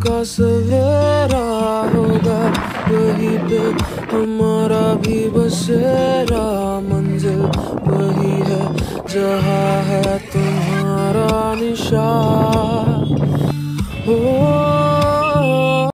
का सवेरा होगा, वहीं पे हमारा भी बसेरा। मंजिल वही है जहाँ है तुम्हारा निशान।